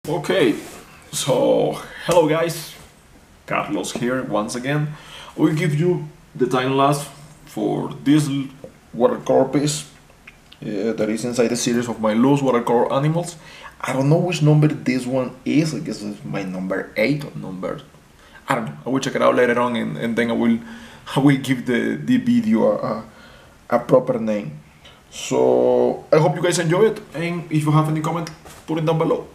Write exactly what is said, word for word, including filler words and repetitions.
Okay, so hello guys, Carlos here once again. I will give you the time lapse for this watercolor piece uh, that is inside the series of my Loose Watercolor Animals. I don't know which number this one is. I guess it's my number eight or number. I don't know. I will check it out later on, and, and then I will I will give the the video a, a, a proper name. So I hope you guys enjoy it, and if you have any comment, put it down below.